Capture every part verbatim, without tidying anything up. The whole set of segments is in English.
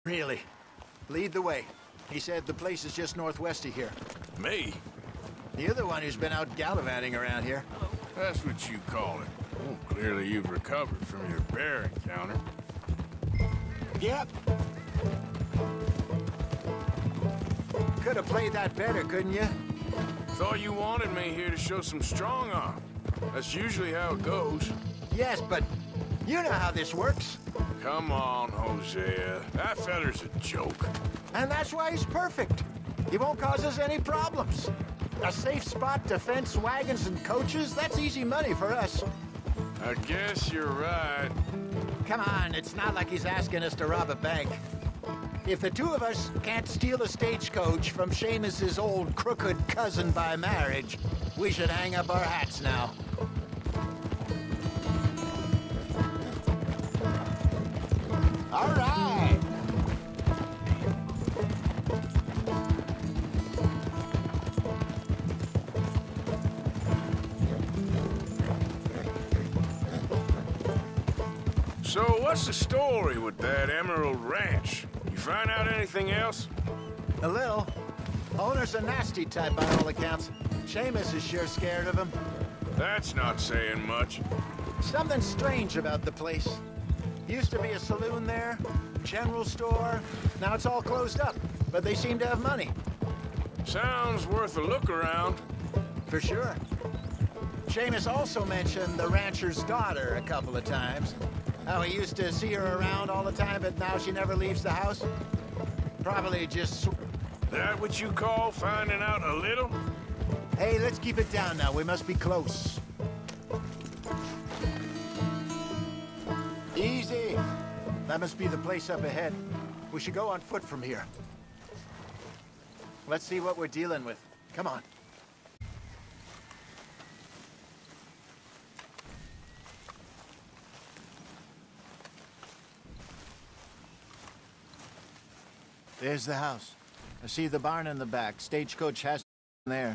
Really? Lead the way. He said the place is just northwest of here. Me? The other one who's been out gallivanting around here. That's what you call it. Well, clearly you've recovered from your bear encounter. Yep. Could have played that better, couldn't you? Thought you wanted me here to show some strong arm. That's usually how it goes. Yes, but you know how this works. Come on, Hosea. That feller's a joke. And that's why he's perfect. He won't cause us any problems. A safe spot to fence wagons and coaches, that's easy money for us. I guess you're right. Come on, it's not like he's asking us to rob a bank. If the two of us can't steal a stagecoach from Seamus's old crooked cousin by marriage, we should hang up our hats now. All right. So what's the story with that Emerald Ranch? You find out anything else? A little. Owner's a nasty type by all accounts. Seamus is sure scared of him. That's not saying much. Something strange about the place. Used to be a saloon there, general store. Now it's all closed up, but they seem to have money. Sounds worth a look around. For sure. Seamus also mentioned the rancher's daughter a couple of times. How he used to see her around all the time, but now she never leaves the house. Probably just... That what you call finding out a little? Hey, let's keep it down now. We must be close. Easy. That must be the place up ahead. We should go on foot from here. Let's see what we're dealing with. Come on. There's the house. I see the barn in the back. Stagecoach has there.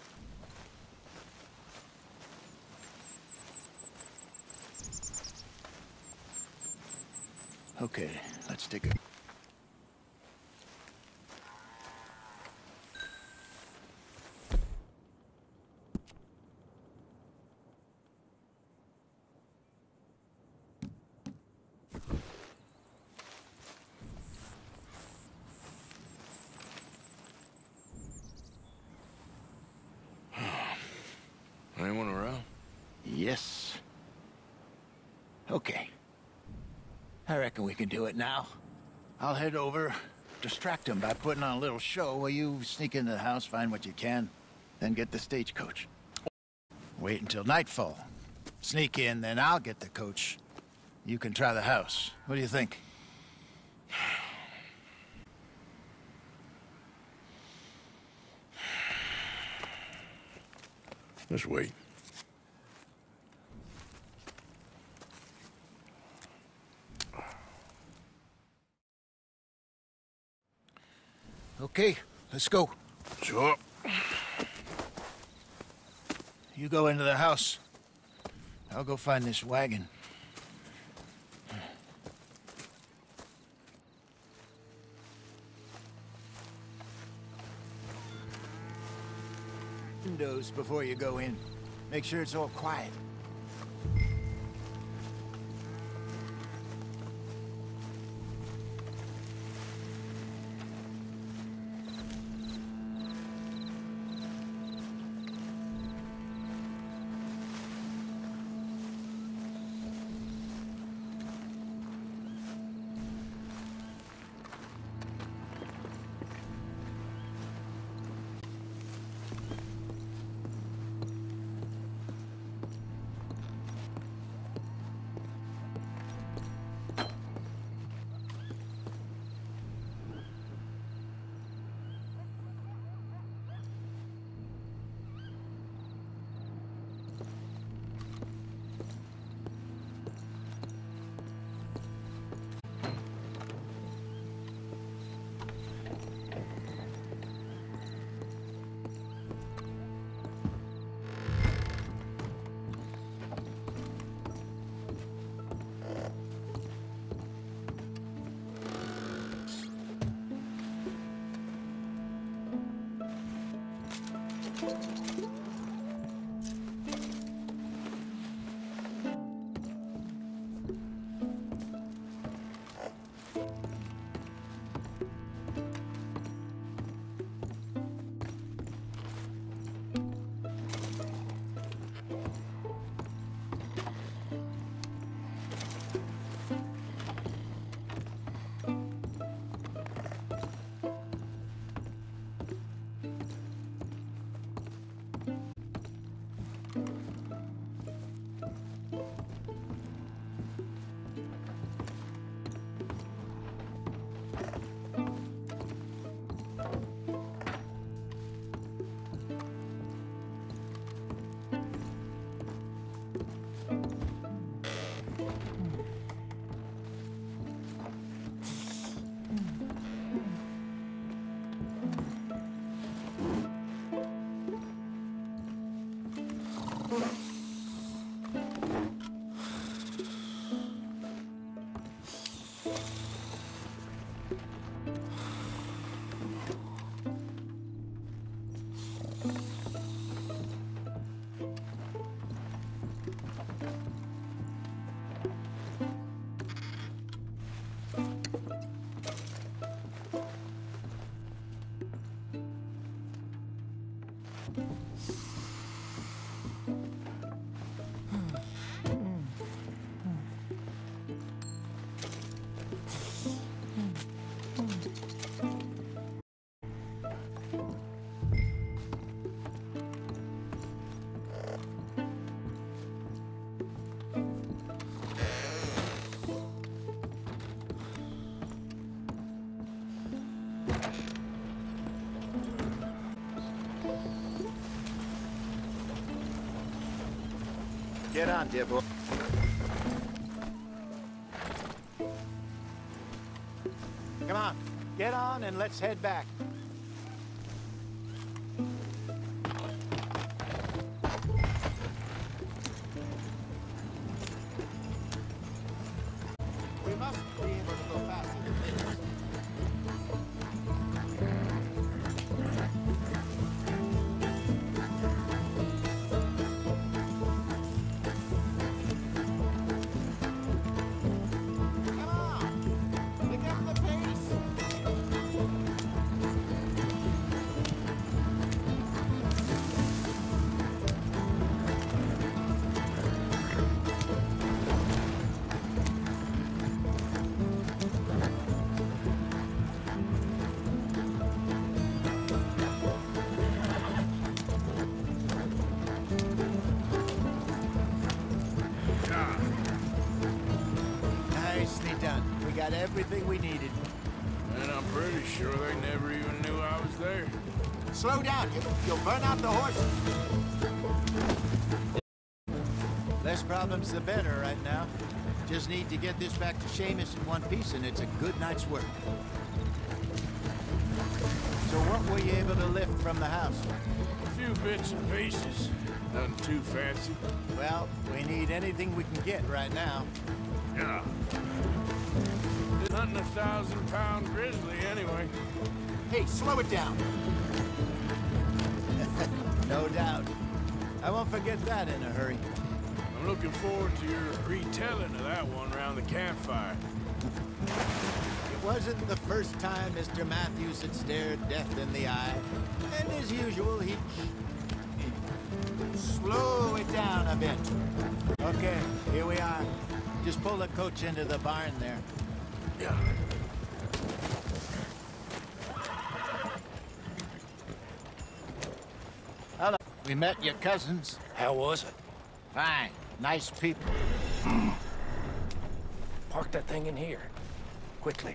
Okay, let's take a... Anyone around? Yes. Okay. I reckon we can do it now. I'll head over, distract him by putting on a little show while you sneak into the house, find what you can, then get the stagecoach. Wait until nightfall. Sneak in, then I'll get the coach. You can try the house. What do you think? Just wait. Okay, let's go. Sure. You go into the house. I'll go find this wagon. Windows before you go in. Make sure it's all quiet. Get on, dear boy. Come on, get on and let's head back. We must be able to go faster than this. Nicely done. We got everything we needed. And I'm pretty sure they never even knew I was there. Slow down. You, you'll burn out the horses. Less problems the better right now. Just need to get this back to Seamus in one piece and it's a good night's work. So what were you able to lift from the house? A few bits and pieces. Nothing too fancy. Well, we need anything we can get right now. Yeah. Hunting a thousand pound grizzly anyway. Hey, slow it down. No doubt. I won't forget that in a hurry. I'm looking forward to your retelling of that one around the campfire. It wasn't the first time Mister Matthews had stared death in the eye. And as usual, he... Slow it down a bit. Okay, here we are. Just pull the coach into the barn there. Yeah. Hello. We met your cousins. How was it? Fine. Nice people. Park that thing in here. Quickly.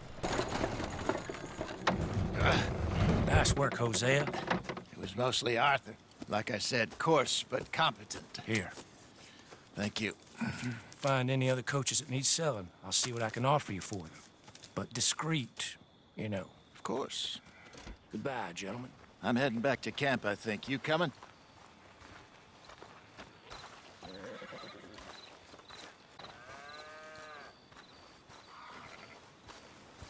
Nice work, Hosea. It was mostly Arthur. Like I said, coarse but competent. Here. Thank you. If you find any other coaches that need selling, I'll see what I can offer you for them. But discreet, you know. Of course. Goodbye, gentlemen. I'm heading back to camp, I think. You coming?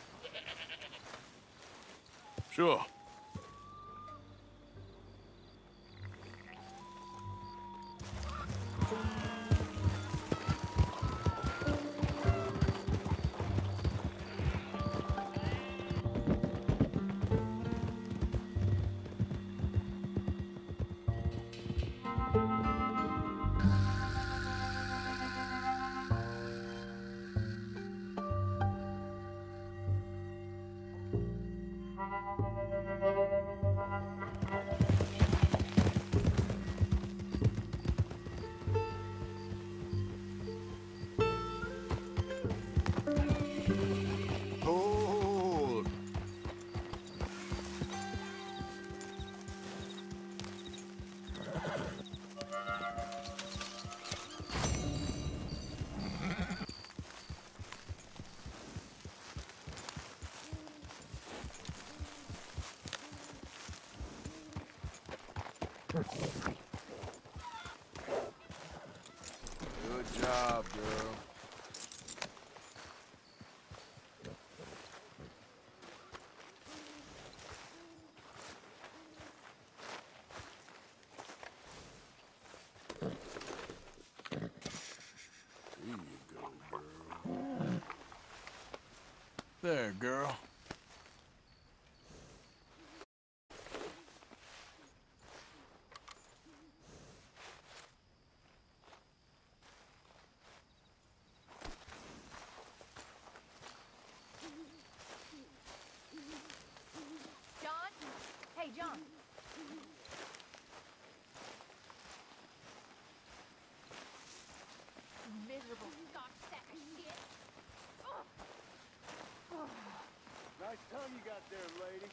Sure. Hold. Good job, girl. There you go, girl. There, girl. John? Hey, John. Miserable scotch sack of shit. Ugh. Nice tongue you got there, lady.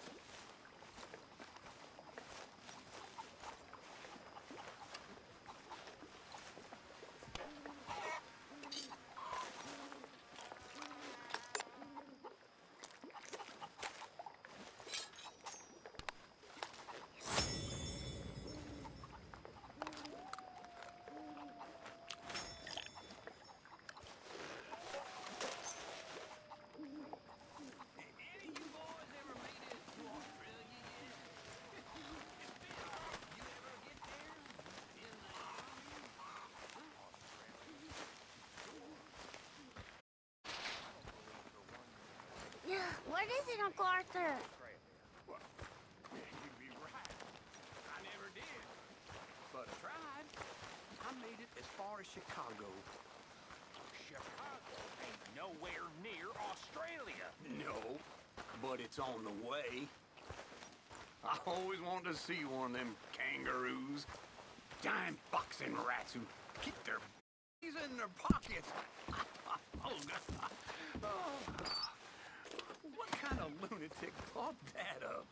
What is it, Uncle Arthur? Well, you'd be right. I never did. But I tried. I made it as far as Chicago. Chicago ain't nowhere near Australia. No, but it's on the way. I always wanted to see one of them kangaroos. Giant boxing rats who keep their b****s in their pockets. Oh, God. Oh. What kind of lunatic thought that up?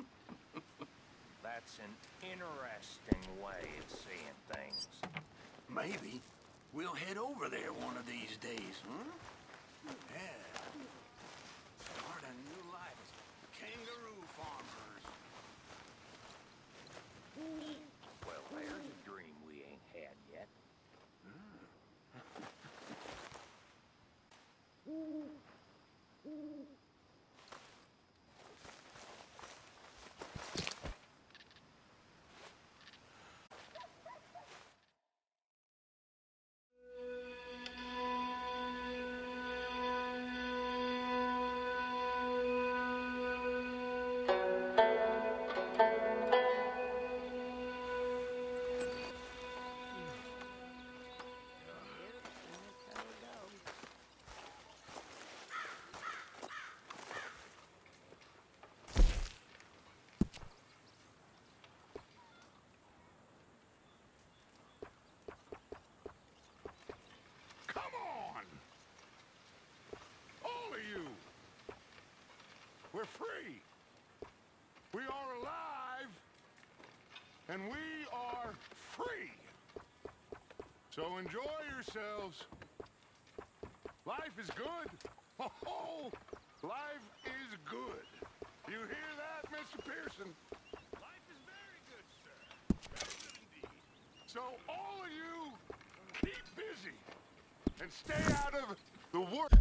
That's an interesting way of seeing things. Maybe we'll head over there one of these days, huh? Yeah. Start a new life as kangaroo farmers. Well, there's a dream we ain't had yet. Come on! All of you! We're free! We are alive! And we are free! So enjoy yourselves. Life is good. Oh, life is good. You hear that, Mister Pearson? Life is very good, sir. Very good indeed. So all of you, keep busy and stay out of the work.